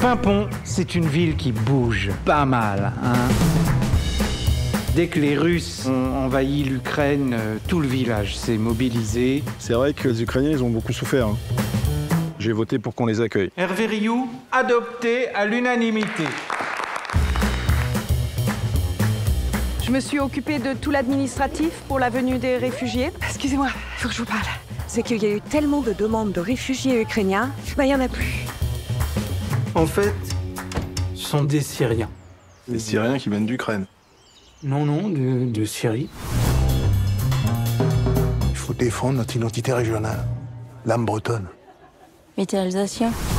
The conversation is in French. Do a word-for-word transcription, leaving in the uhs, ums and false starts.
Paimpont, c'est une ville qui bouge pas mal, hein. Dès que les Russes ont envahi l'Ukraine, euh, tout le village s'est mobilisé. C'est vrai que les Ukrainiens, ils ont beaucoup souffert, hein. J'ai voté pour qu'on les accueille. Hervé Rioux, adopté à l'unanimité. Je me suis occupée de tout l'administratif pour la venue des réfugiés. Excusez-moi, il faut que je vous parle. C'est qu'il y a eu tellement de demandes de réfugiés ukrainiens, bah il n'y en a plus. En fait, ce sont des Syriens. Les Syriens qui viennent d'Ukraine. Non, non, de, de Syrie. Il faut défendre notre identité régionale, l'âme bretonne. Mais t'es alsacien.